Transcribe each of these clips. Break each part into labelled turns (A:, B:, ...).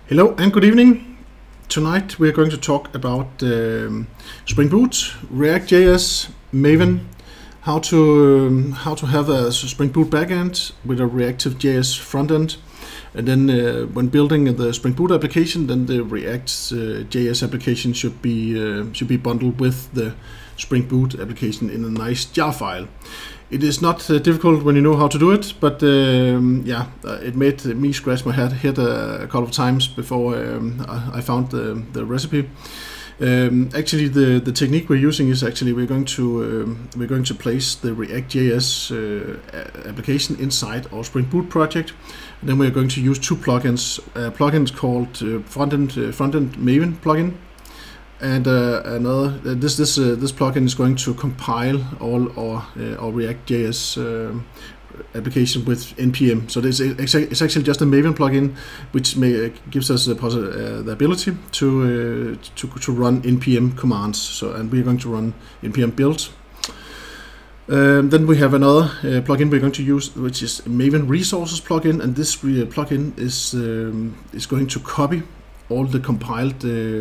A: Hello and good evening. Tonight we are going to talk about Spring Boot, ReactJS, Maven, how to have a Spring Boot backend with a reactive.js frontend, and then when building the Spring Boot application, then the React.js application should be bundled with the Spring Boot application in a nice jar file. It is not difficult when you know how to do it, but it made me scratch my head a couple of times before I found the recipe. Actually, the technique we're using is actually we're going to place the React.js application inside our Spring Boot project, and then we're going to use two plugins. A plugin called frontend Maven plugin. And this plugin is going to compile all our React.js application with npm. So it's actually just a Maven plugin, which gives us the ability to run npm commands. And we're going to run npm build. Then we have another plugin we're going to use, which is Maven resources plugin, and this plugin is going to copy all the compiled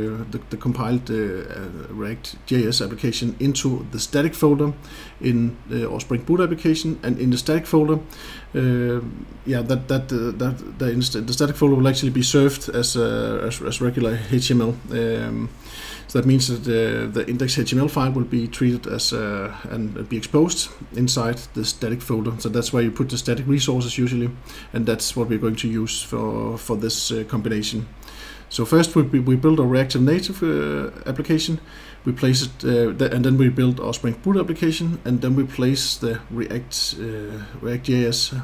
A: React.js application into the static folder in our Spring Boot application, and in the static folder, the static folder will actually be served as regular HTML. So that means that the index.html file will be treated as and be exposed inside the static folder. So that's where you put the static resources usually, and that's what we're going to use for this combination. So first we build a reactive native application, we place it, and then we build our Spring Boot application, and then we place the React.js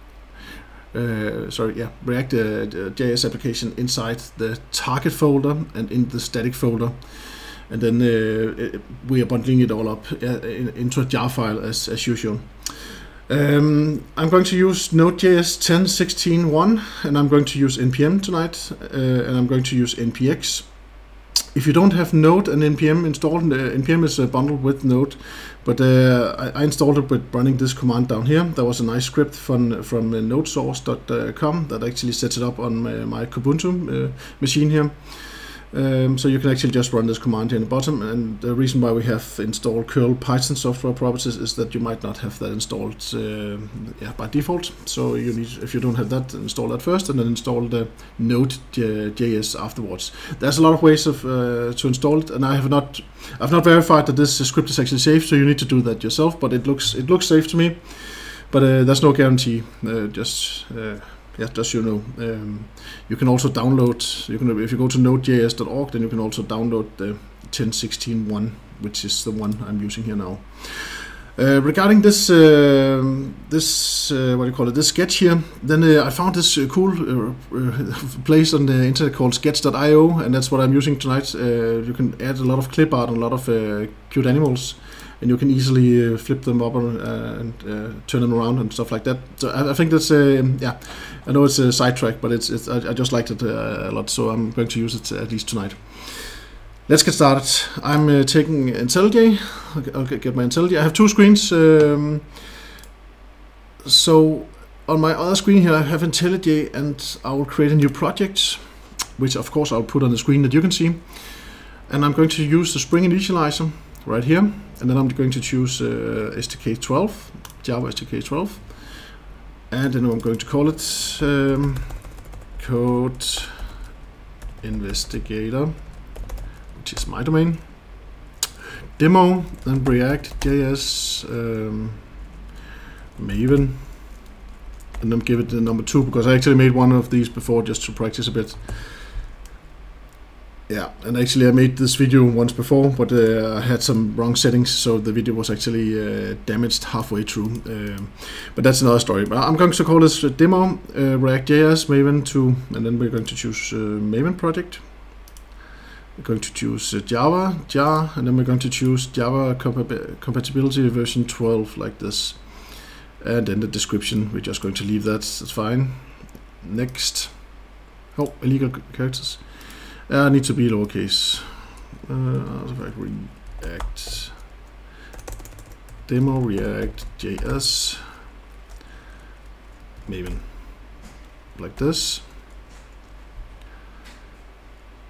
A: application inside the target folder and in the static folder, and then we are bundling it all up into a jar file as usual. I'm going to use Node.js 10.16.1, and I'm going to use npm tonight, and I'm going to use npx. If you don't have Node and npm installed, npm is bundled with Node, but I installed it with running this command down here. There was a nice script from nodesource.com that actually sets it up on my Kubuntu machine here. So you can actually just run this command here in the bottom, and the reason why we have installed curl Python software properties is that you might not have that installed by default. So you need, if you don't have that, install that first, and then install the Node.js afterwards. There's a lot of ways of to install it, and I've not verified that this script is actually safe, so you need to do that yourself. But it looks safe to me, but there's no guarantee. Just you know, you can also download. If you go to nodejs.org, then you can also download the 10.16.1, which is the one I'm using here now. Regarding this this sketch here, then I found this cool place on the internet called sketch.io, and that's what I'm using tonight. You can add a lot of clip art and a lot of cute animals, and you can easily flip them up and turn them around and stuff like that. So I think that's I know it's a sidetrack, but I just liked it a lot, so I'm going to use it at least tonight. Let's get started. I'm taking IntelliJ. I'll get my IntelliJ. I have two screens. So on my other screen here I have IntelliJ, and I will create a new project, which of course I'll put on the screen that you can see. And I'm going to use the Spring Initializer right here, and then I'm going to choose SDK12, Java SDK12, and then I'm going to call it Code Investigator, which is my domain. Demo, then React.js, Maven, and then give it the number 2, because I actually made one of these before just to practice a bit. Yeah, and actually I made this video once before, but I had some wrong settings, so the video was actually damaged halfway through. But that's another story. But I'm going to call this demo React.js Maven 2, and then we're going to choose Maven project. We're going to choose Java, jar, and then we're going to choose Java compatibility version 12, like this. And then the description, we're just going to leave that. That's fine. Next. Oh, illegal characters. Need to be lowercase. React demo React.js Maven, like this.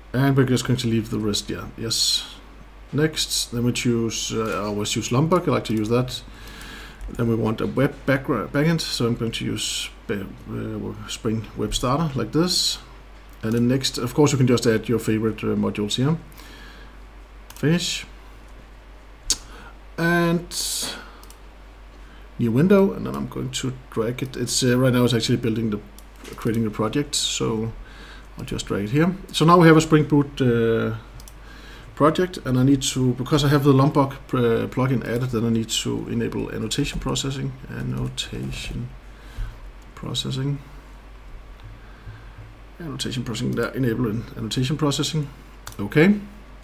A: And we're just going to leave the rest. Yeah, yes. Next, then we choose. I always use Lombok. I like to use that. Then we want a web backend, so I'm going to use Spring Web Starter like this. And then next, of course, you can just add your favorite modules here. Finish. And new window, and then I'm going to drag it. It's right now it's actually creating the project, so I'll just drag it here. So now we have a Spring Boot project, and I need to, because I have the Lombok plugin added, then I need to enable annotation processing. Annotation processing there, enabling annotation processing. Okay.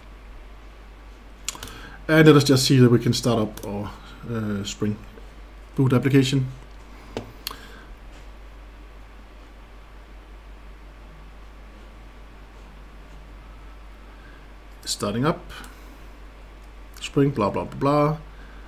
A: And let us just see that we can start up our Spring Boot application. Starting up. Spring, blah, blah, blah, blah.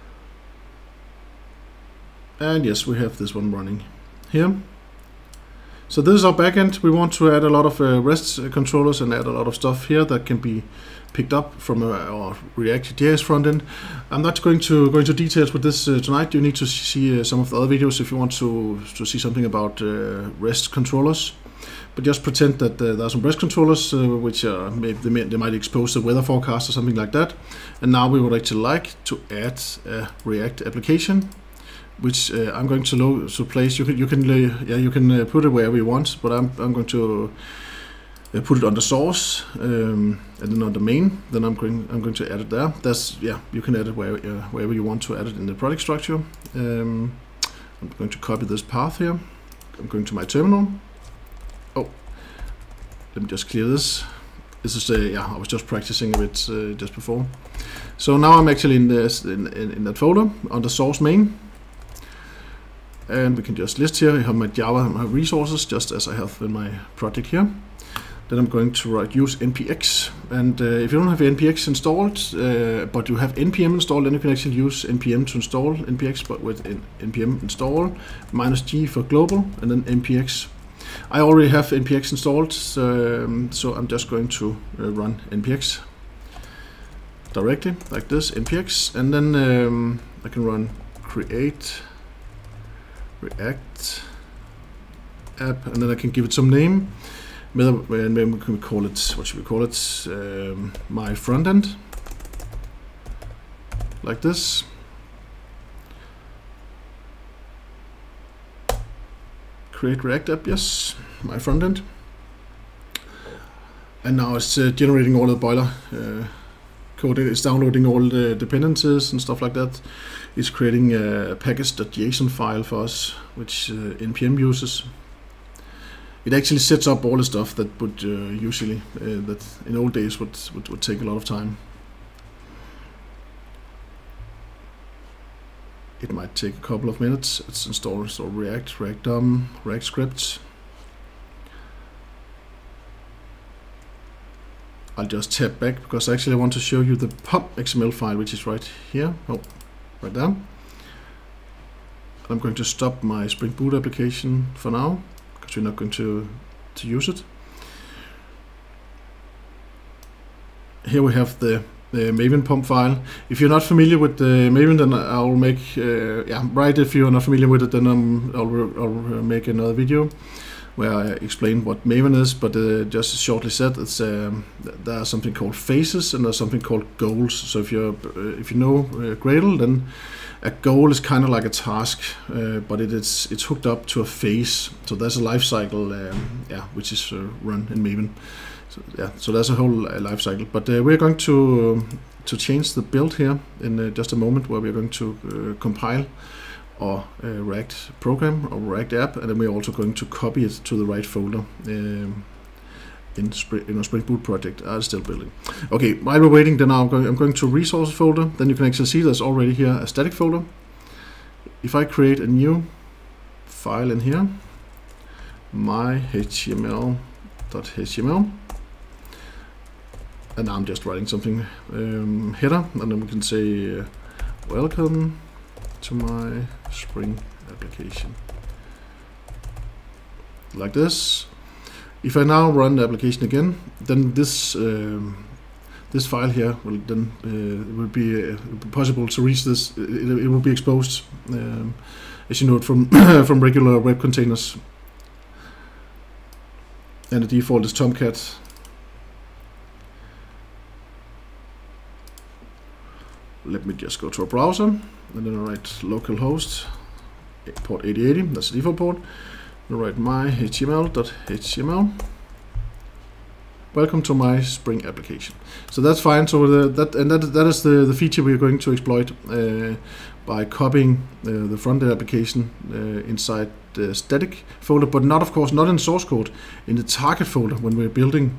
A: And yes, we have this one running here. So this is our backend. We want to add a lot of REST controllers and add a lot of stuff here that can be picked up from our ReactJS frontend. I'm not going to go into details with this tonight. You need to see some of the other videos if you want to see something about REST controllers. But just pretend that there are some REST controllers which maybe they might expose the weather forecast or something like that. And now we would actually like to add a React application, which I'm going to place. You can put it wherever you want, but I'm going to put it on the source and then on the main. Then I'm going to add it there. You can add it wherever you want to add it in the project structure. I'm going to copy this path here. I'm going to my terminal. Oh, let me just clear this. This is I was just practicing a bit just before. So now I'm actually in that folder on the source main. And we can just list here. I have my Java and my resources, just as I have in my project here. Then I'm going to use npx. And if you don't have npx installed, but you have npm installed, then you can actually use npm to install npx, but with npm install -g for global, and then npx. I already have npx installed, so I'm just going to run npx directly, like this, npx. And then I can run create React app, and then I can give it some name. And then we can call it, what should we call it? My frontend, like this. Create React app, yes, my frontend. And now it's generating all the boiler code. It's downloading all the dependencies and stuff like that. It's creating a package.json file for us, which npm uses. It actually sets up all the stuff that would usually, that in old days would take a lot of time. It might take a couple of minutes. It's installed React, React scripts. I'll just tab back because actually I want to show you the pom.xml-file, which is right here. Oh, right there. I'm going to stop my Spring Boot application for now, because we're not going to use it. Here we have the Maven pom file. If you're not familiar with the Maven, then I'll make if you're not familiar with it, then I'll make another video where I explain what Maven is. But just shortly said, it's there's something called phases and there's something called goals. So if you know Gradle, then a goal is kind of like a task, but it's hooked up to a phase. So there's a life cycle, which is run in Maven. So there's a whole life cycle. But we're going to change the build here in just a moment, where we're going to compile our React program or React app, and then we're also going to copy it to the right folder in our Spring Boot project. I'm still building. Okay, while we're waiting, then I'm going to resource folder. Then you can actually see there's already here a static folder. If I create a new file in here, my html.html, and now I'm just writing something header, and then we can say welcome to my Spring application, like this. If I now run the application again, then this this file here will then will be possible to reach this. It will be exposed, as you know it from from regular web containers. And the default is Tomcat. Let me just go to a browser and then write localhost port 8080. That's the default port. And write my html.html. Welcome to my Spring application. So that's fine. So that is the feature we are going to exploit by copying the front-end application inside the static folder, but not, of course, not in source code, in the target folder when we're building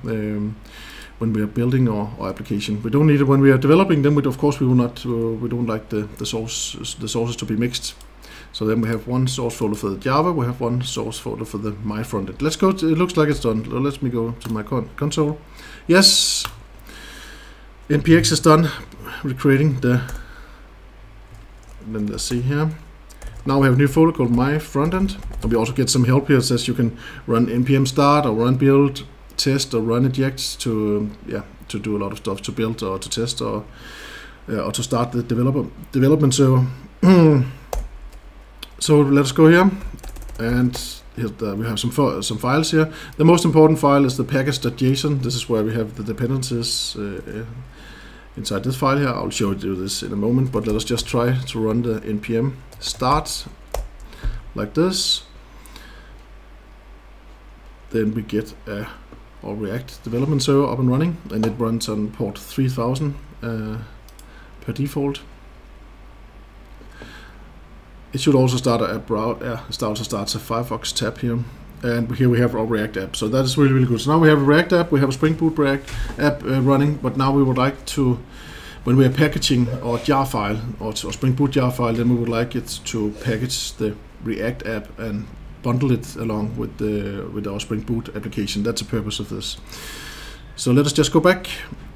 A: our application. We don't need it when we are developing. Then of course we will not. We don't like the sources to be mixed. So then we have one source folder for the Java. We have one source folder for the my frontend. Let's go. It looks like it's done. Let me go to my console. Yes, npx is done. Recreating the. And then let's see here. Now we have a new folder called my frontend. And we also get some help here. It says you can run npm start or run build, test or run eject to do a lot of stuff, to build or to test or to start the development server. So let us go here, and here we have some files here. The most important file is the package.json. This is where we have the dependencies inside this file here. I'll show you this in a moment, but let us just try to run the npm start like this. Then we get our React development server up and running, and it runs on port 3000 per default. It should also start a browser. It also starts a Firefox tab here, and here we have our React app. So that is really, really good. So now we have a React app, we have a Spring Boot React app running, but now we would like to, when we are packaging our jar file or Spring Boot jar file, then we would like it to package the React app and bundle it along with our Spring Boot application. That's the purpose of this. So let us just go back.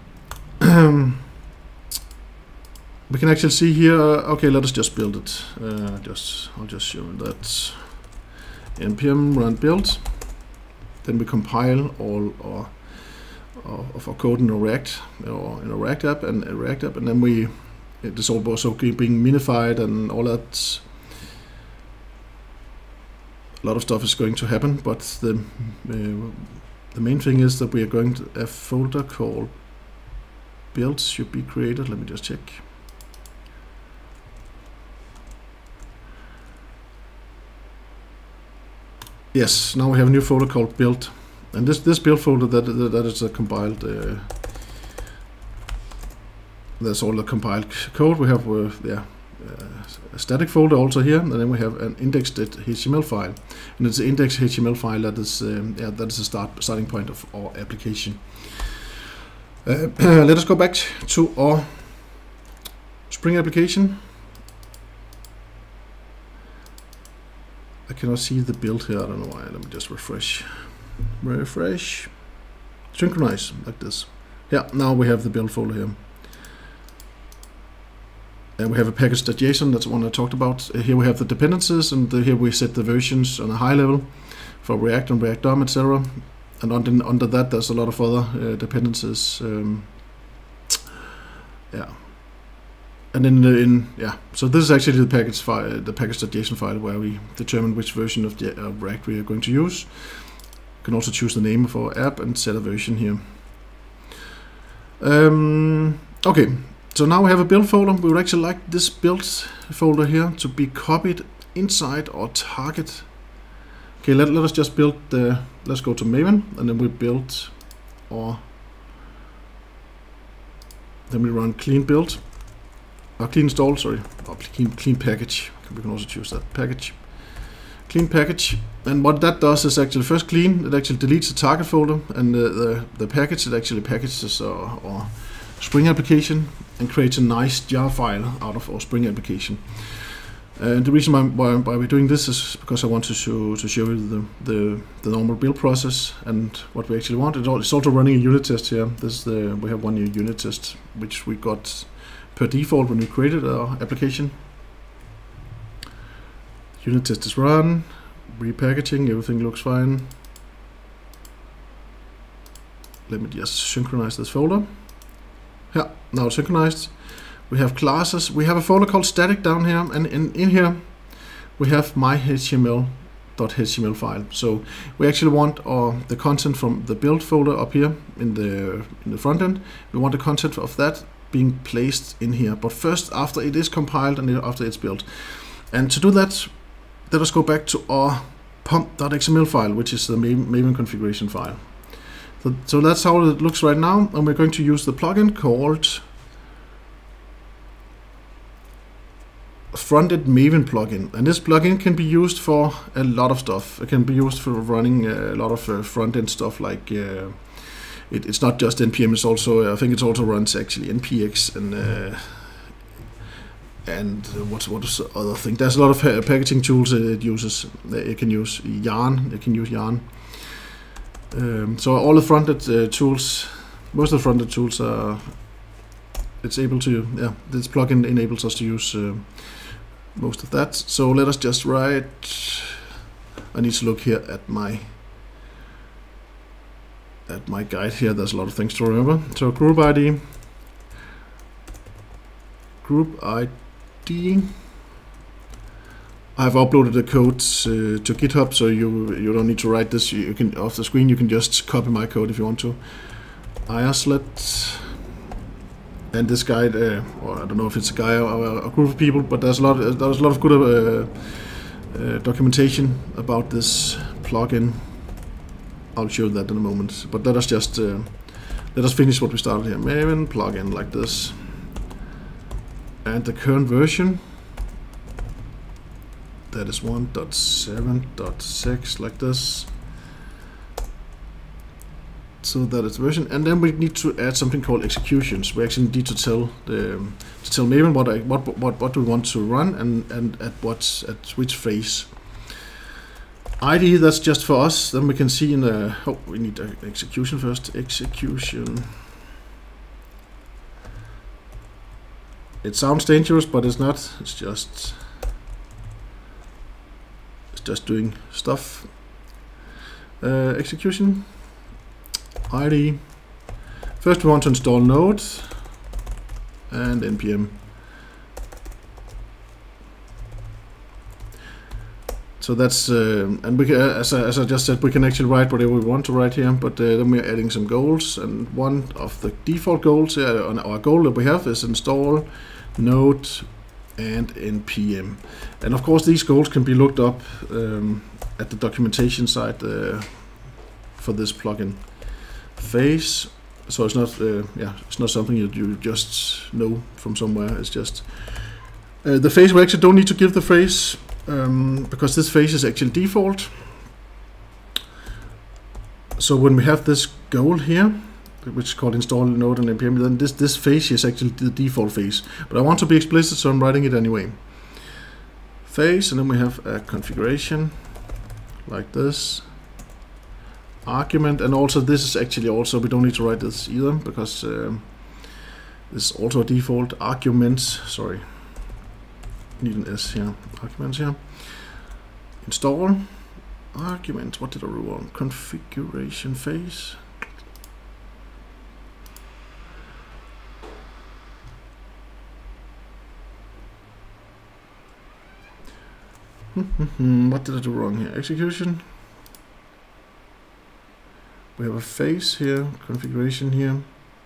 A: We can actually see here. Okay, let us just build it. I'll just show you that. npm run build. Then we compile all of our code in a React or in a React app and then it is also being minified and all that. A lot of stuff is going to happen, but the main thing is that we are going to a folder called build should be created. Let me just check. Yes, now we have a new folder called build, and this build folder that is a compiled. That's all the compiled code. We have a static folder also here, and then we have an index.html file, and it's the index.html file that is the starting point of our application. Let us go back to our Spring application. I cannot see the build here. I don't know why. Let me just refresh. Synchronize like this. Yeah, now we have the build folder here. And we have a package.json, that's the one I talked about. Here we have the dependencies, and here we set the versions on a high level for React and React DOM, etc. And under that, there's a lot of other dependencies. Yeah. And then so this is actually the package file, the package.json file, where we determine which version of React we are going to use. You can also choose the name of our app and set a version here. Okay. So now we have a build folder. We would actually like this build folder here to be copied inside our target. Okay, let us just build the, let's go to Maven, and then we build our, then we run clean build, or clean install, sorry, or clean package. We can also choose that package. Clean package, and what that does is actually first clean, it actually deletes the target folder, and the package, it actually packages our Spring application and creates a nice jar file out of our Spring application. And the reason why we're doing this is because I want to show you the normal build process and what we actually want. It's also running a unit test here. This is we have one new unit test which we got per default when we created our application. Unit test is run, repackaging, everything looks fine. let me just synchronize this folder. Yeah, now it's synchronized. We have classes. We have a folder called static down here, and in here we have my HTML.html file. So we actually want the content from the build folder up here in the front end. We want the content of that being placed in here, but first after it is compiled and after it's built. And to do that, let us go back to our pom.xml file, which is the Maven configuration file. So that's how it looks right now, and we're going to use the plugin called Frontend Maven plugin. And this plugin can be used for a lot of stuff. It can be used for running a lot of front-end stuff, like it's not just NPM. It's also, I think it also runs actually NPX and what's the other thing? There's a lot of packaging tools it uses. It can use Yarn. It can use Yarn. So all the front-end tools, most of the front-end tools are. It's able to. Yeah, this plugin enables us to use most of that. So let us just write. I need to look here at my guide here. There's a lot of things to remember. So group ID. I've uploaded the code to GitHub, so you don't need to write this. You can off the screen. You can just copy my code if you want to. Ioslet, and this guide, or I don't know if it's a guy or a group of people, but there's a lot of good documentation about this plugin. I'll show that in a moment. But let us just let us finish what we started here. Maven plugin like this. And the current version, that is 1.7.6 like this. So that is the version, and then we need to add something called executions. We actually need to tell Maven what do we want to run and at which phase. ID, that's just for us. Then we can see in the we need an execution first. Execution. It sounds dangerous, but it's not. It's just doing stuff. Execution. ID. First we want to install Node and npm. So that's and we can, as I just said, we can actually write whatever we want to write here, but then we're adding some goals, and one of the default goals on our goal that we have is install Node and npm. And of course these goals can be looked up at the documentation side for this plugin. Phase, so it's not it's not something you just know from somewhere. It's just the phase. We actually don't need to give the phrase because this phase is actually default. So when we have this goal here, which is called install Node and npm, then this phase is actually the default phase. But I want to be explicit, so I'm writing it anyway. Phase, and then we have a configuration like this. Argument, and also this is actually also, we don't need to write this either because this is also a default. Arguments, sorry, need an S here. Arguments here. Install arguments. What did I do wrong? Configuration phase. What did I do wrong here? Execution. We have a phase here, configuration here.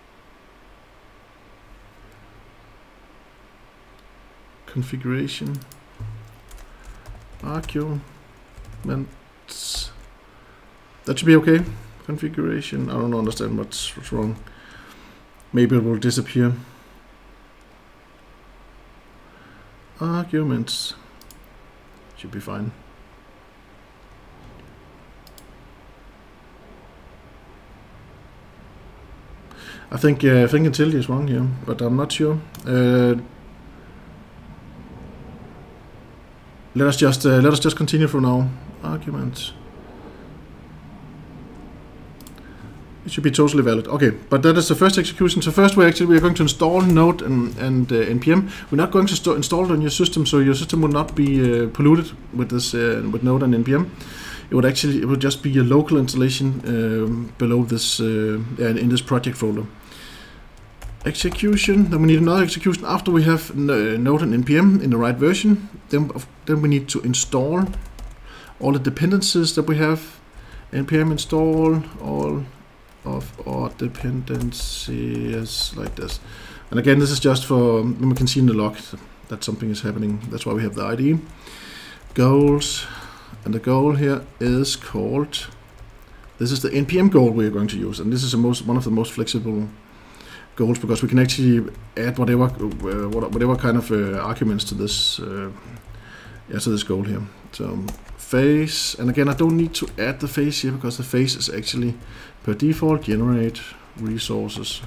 A: Configuration. Arguments. That should be okay. Configuration. I don't understand what's wrong. Maybe it will disappear. Arguments. Should be fine. I think utility is wrong here, but I'm not sure. Let us just continue for now. Arguments. It should be totally valid. Okay, but that is the first execution. So first we are going to install Node and npm. We're not going to install it on your system, so your system will not be polluted with this with Node and npm. it would just be a local installation below this in this project folder. Execution. Then we need another execution after we have Node and npm in the right version. Then we need to install all the dependencies that we have. Npm install all of our dependencies like this. And again, this is just for when we can see in the log that something is happening. That's why we have the ID. Goals. And the goal here is called, this is the npm goal we are going to use, and this is one of the most flexible goals because we can actually add whatever kind of arguments to this goal here. So face, and again I don't need to add the face here because the face is actually per default generate resources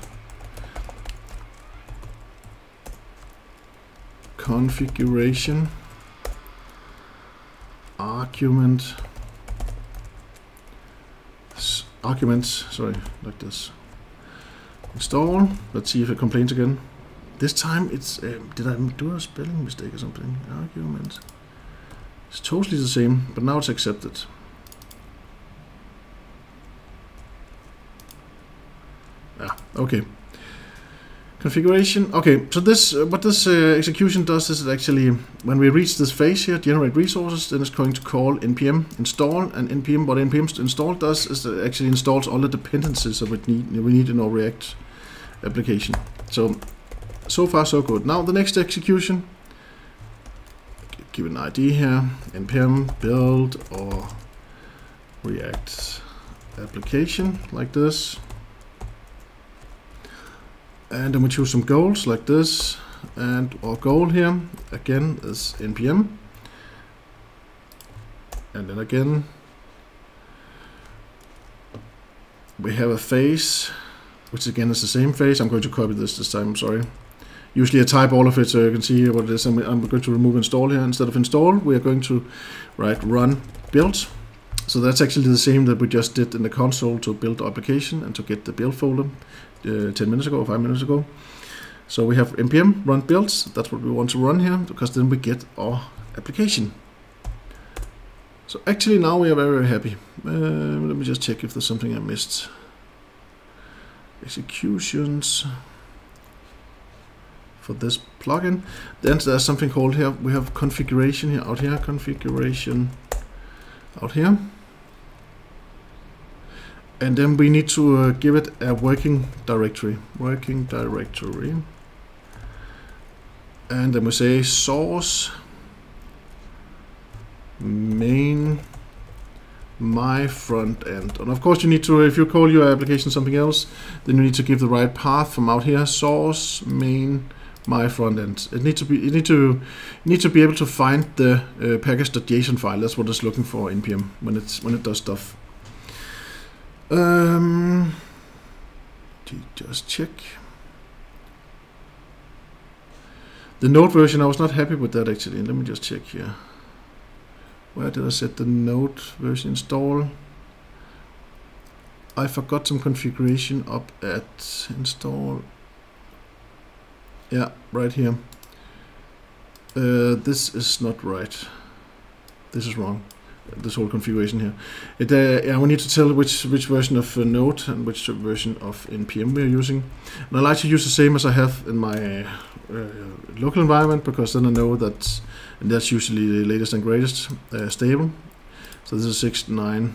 A: configuration arguments, sorry, like this. Install. Let's see if it complains again. This time it's did I do a spelling mistake or something? Arguments. It's totally the same, but now it's accepted. Yeah, okay. Configuration. Okay, so this what this execution does is it actually, when we reach this phase here, generate resources, then it's going to call npm install, and npm what npm install does is it actually installs all the dependencies that we need in our React application. So far so good. Now the next execution, give an ID here, npm build or React application like this. And then we choose some goals like this, and our goal here again is npm, and then again we have a phase which again is the same phase. I'm going to copy this time, I'm sorry. Usually I type all of it so you can see what it is. I'm going to remove install here. Instead of install, we are going to write run build. So that's actually the same that we just did in the console to build the application and to get the build folder 10 minutes ago or 5 minutes ago. So we have npm run builds. That's what we want to run here, because then we get our application. So actually now we are very, very happy. Let me just check if there's something I missed. Executions for this plugin. Then there's something called here. We have configuration here, out here, configuration out here. And then we need to give it a working directory. And then we say source main my front end. And of course you need to, if you call your application something else, then you need to give the right path from out here. Source main my front end. You need to be able to find the package.json file. That's what it's looking for in npm when it does stuff. Just check the Node version. I was not happy with that actually. Let me just check here. Where did I set the Node version install? I forgot some configuration up at install. Yeah, right here. This is not right. This is wrong. This whole configuration here. Yeah, we need to tell which version of Node and which version of npm we are using. And I like to use the same as I have in my local environment, because then I know that, and that's usually the latest and greatest stable. So this is 690.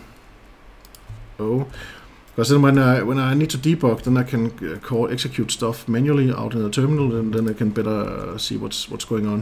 A: Because then when I need to debug, then I can execute stuff manually out in the terminal, and then I can better see what's going on.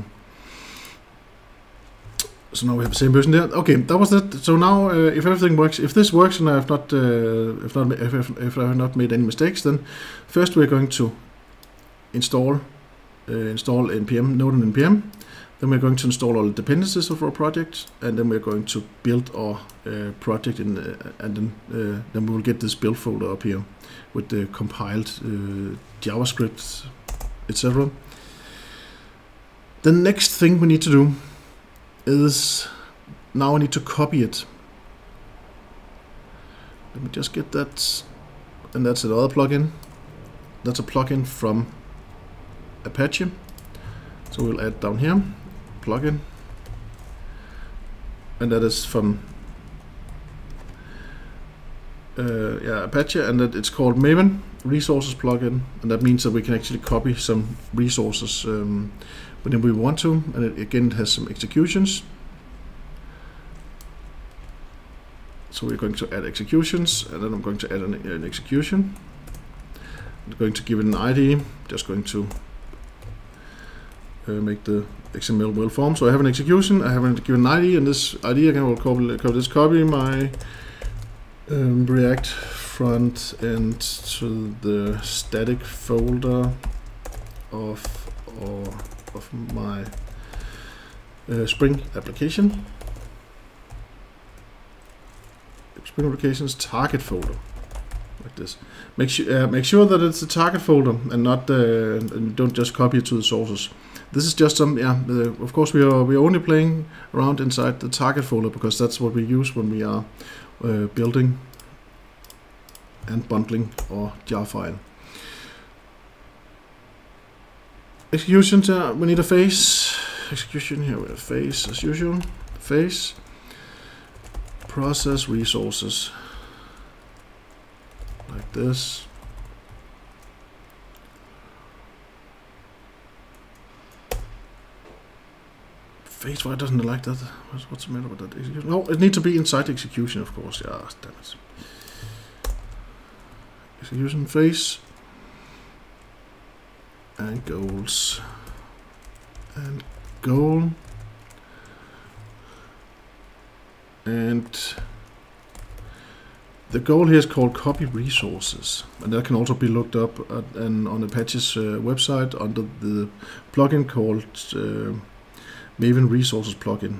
A: So now we have the same version there. Okay, that was that. So now, if everything works, if this works, and I have not, if I have not made any mistakes, then first we're going to install npm Node and npm. Then we're going to install all the dependencies of our project, and then we're going to build our project, and then we will get this build folder up here with the compiled JavaScript, etc. The next thing we need to do is, now I need to copy it. Let me just get that, and that's another plugin. That's a plugin from Apache. So we'll add down here, plugin, and that is from Apache, and that it's called Maven resources plugin, and that means that we can actually copy some resources whenever we want to, and it has some executions. So we're going to add executions, and then I'm going to add an execution. I'm going to give it an ID, just going to make the XML well formed. So I have an execution, I have a given ID, and this ID I can copy my React front end to the static folder of my Spring application. Spring applications target folder, like this. Make sure that it's a target folder and not and don't just copy it to the sources. This is just some of course we are only playing around inside the target folder because that's what we use when we are building and bundling our jar file. Executions, we need a face. Execution here with a face as usual. Face. Process resources. Like this. Face, why doesn't it like that? What's the matter with that execution? No, it needs to be inside execution, of course. Yeah, damn it. Execution face. And goals. And goal. And the goal here is called copy resources, and that can also be looked up on Apache's website under the plugin called Maven resources plugin.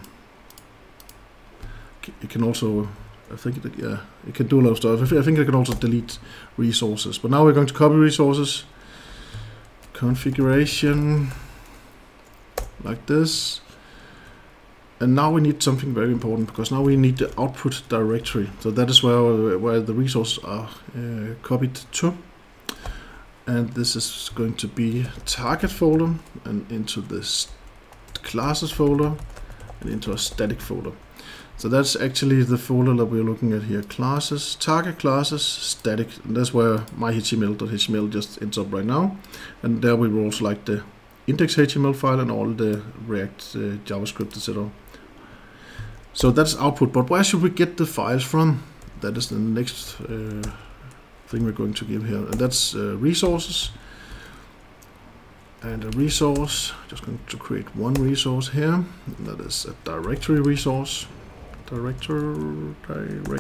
A: It can also, I think it can do a lot of stuff. I think it can also delete resources. But now we're going to copy resources. Configuration, like this. And now we need something very important, because now we need the output directory. So that is where the resources are copied to. And this is going to be target folder, and into this classes folder, and into a static folder. So that's actually the folder that we're looking at here. Classes, target classes, static. And that's where my HTML.html just ends up right now. And there we will also like the index.html file and all the React JavaScript, etc. So that's output, but where should we get the files from? That is the next thing we're going to give here, and that's resources. And a resource, just going to create one resource here. That is a directory resource. Directory.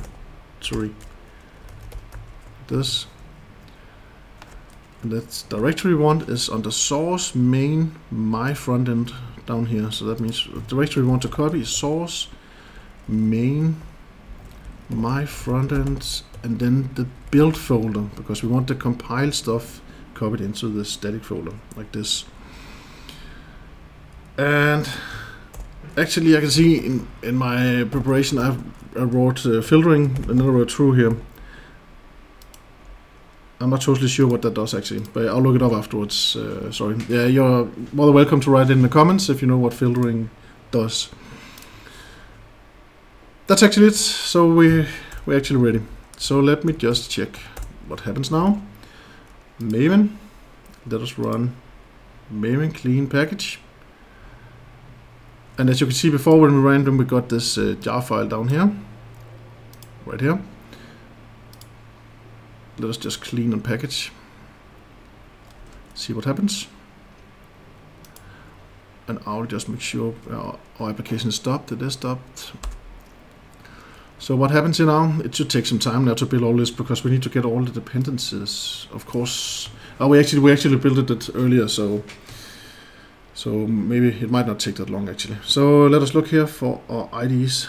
A: This. And that directory one is under source main my frontend down here. So that means the directory we want to copy is source main my frontend, and then the build folder, because we want the compiled stuff copied into the static folder like this. And actually I can see in my preparation I wrote filtering and then I wrote true here. I'm not totally sure what that does actually, but I'll look it up afterwards. Sorry. Yeah, you're more than welcome to write in the comments if you know what filtering does. That's actually it. So we're actually ready. So let me just check what happens now. Maven. Let us run Maven clean package. And as you can see before, when we ran them, we got this jar file down here, right here. Let us just clean and package. See what happens. And I'll just make sure our application is stopped. It is stopped. So what happens here now? It should take some time now to build all this, because we need to get all the dependencies. Of course, we actually built it earlier, so maybe it might not take that long actually. So let us look here for our IDs.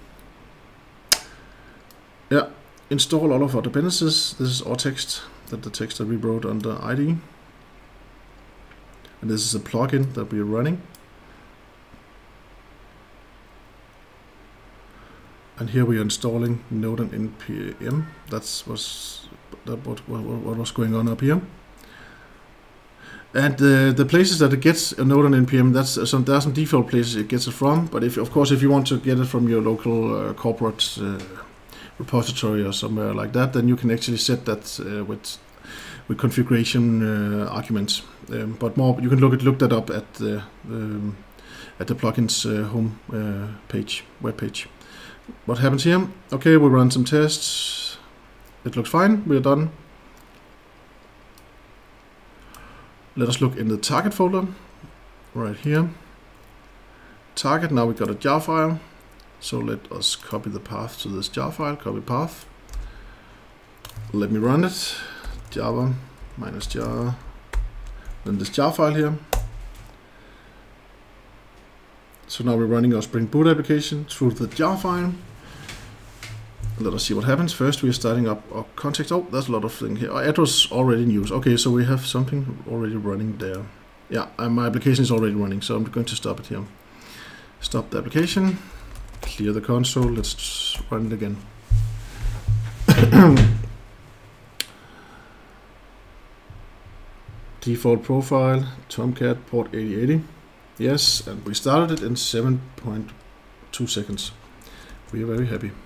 A: Yeah. Install all of our dependencies. This is our text, the text that we wrote under ID. And this is a plugin that we are running. And here we are installing Node and npm. What was going on up here. And the places that it gets a Node and npm, there are some default places it gets it from. But if you want to get it from your local corporate repository or somewhere like that, then you can actually set that with configuration arguments. But more, you can look that up at the plugin's home web page. What happens here? Okay, we run some tests. It looks fine. We're done. Let us look in the target folder right here. Target. Now we got a jar file. So let us copy the path to this jar file. Copy path. Let me run it. Java -jar. Then this jar file here. So now we're running our Spring Boot application through the jar file. Let us see what happens. First we are starting up our context. Oh, there's a lot of things here. Our address already in use. Okay, so we have something already running there. Yeah, my application is already running, so I'm going to stop it here. Stop the application. Clear the console. Let's run it again. Default profile, Tomcat, port 8080. Yes, and we started it in 7.2 seconds. We are very happy.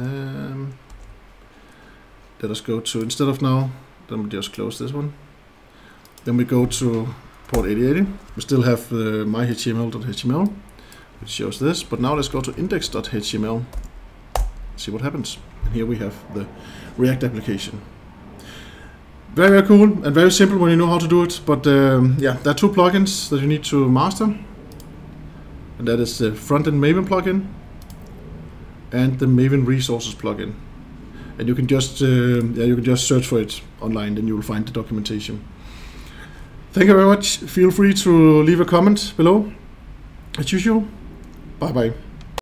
A: Let us go to, instead of now, then we just close this one. Then we go to port 8080. We still have my html.html, which shows this, but now let's go to index.html. See what happens. And here we have the React application. Very, very cool and very simple when you know how to do it. But yeah, there are two plugins that you need to master, and that is the frontend Maven plugin and the Maven resources plugin. And you can just search for it online, then you will find the documentation. Thank you very much. Feel free to leave a comment below, as usual. Bye bye.